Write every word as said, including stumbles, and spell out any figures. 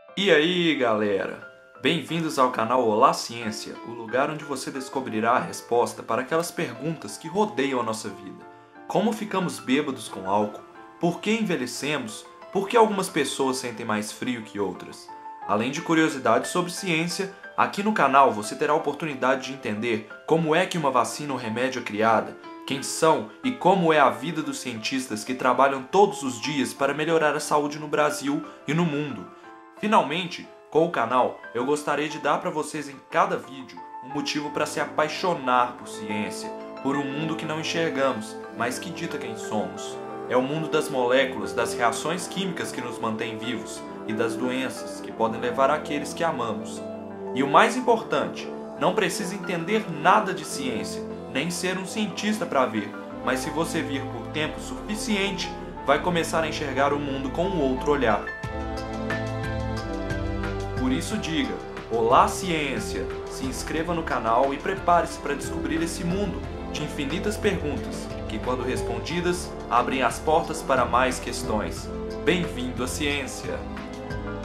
E aí, galera? Bem-vindos ao canal Olá Ciência, o lugar onde você descobrirá a resposta para aquelas perguntas que rodeiam a nossa vida. Como ficamos bêbados com álcool? Por que envelhecemos? Por que algumas pessoas sentem mais frio que outras? Além de curiosidades sobre ciência, aqui no canal você terá a oportunidade de entender como é que uma vacina ou remédio é criada, quem são e como é a vida dos cientistas que trabalham todos os dias para melhorar a saúde no Brasil e no mundo. Finalmente, com o canal, eu gostaria de dar para vocês em cada vídeo um motivo para se apaixonar por ciência, por um mundo que não enxergamos, mas que dita quem somos. É o mundo das moléculas, das reações químicas que nos mantêm vivos e das doenças que podem levar àqueles que amamos. E o mais importante, não precisa entender nada de ciência, nem ser um cientista para ver, mas se você vir por tempo suficiente, vai começar a enxergar o mundo com um outro olhar. Por isso diga, olá ciência, se inscreva no canal e prepare-se para descobrir esse mundo de infinitas perguntas, que quando respondidas, abrem as portas para mais questões. Bem-vindo à ciência!